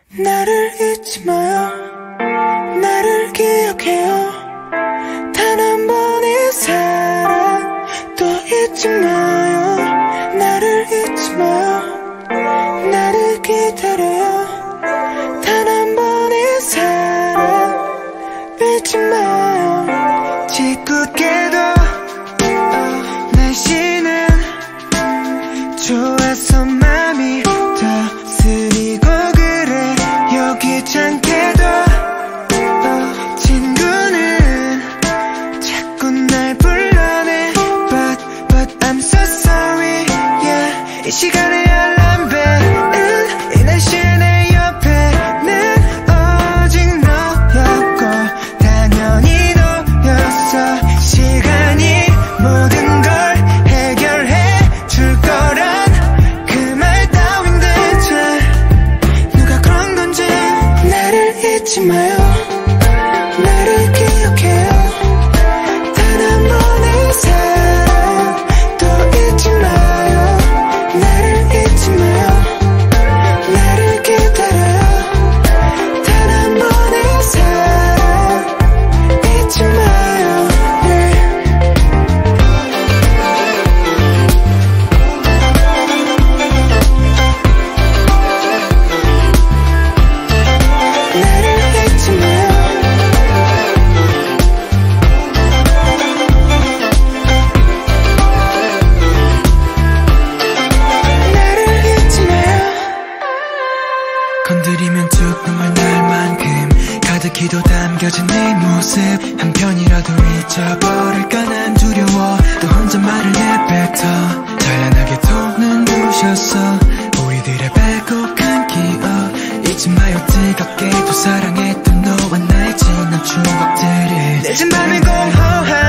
나를 잊지 마요. 나를 기억해요. 단 한 번의 사랑 또 잊지 마요. 나를 잊지 마요. 나를 기다려요. 단 한 번의 사랑 잊지 마요. 짓궂게도 날씨는 좋아서 맘이 더 쓰리고 그래. 귀찮게도 친구는 자꾸 날 불러내. But I'm so sorry, yeah. 이 시간에 알람벨은 이 날씨에 내 옆에는 오직 너였고 당연히 너였어. 시간이 모든 걸 해결해 줄 거란 그 말 따윈 대체 누가 그런 건지. 나를 잊지 마요. 나를 기억해요. 단 한 번의 사랑 또 잊지 마요. 나를 잊지 마요. 나를 기다려요. 단 한 번의 사랑 잊지 마요. 나를 잊지 마요. 나를 잊지 마요. 건드리면 툭 눈물 날 만큼 가득히도 담겨진 네 모습 한 편이라도 잊어버릴까 난 두려워. 또 혼잣말을 내뱉어 찬란하게 톤은 부셨어. 우리들의 빼곡한 기억 잊지 마요. 뜨겁게도 사랑했던 너와 나의 지난 추억들을 늦은 밤에 공허한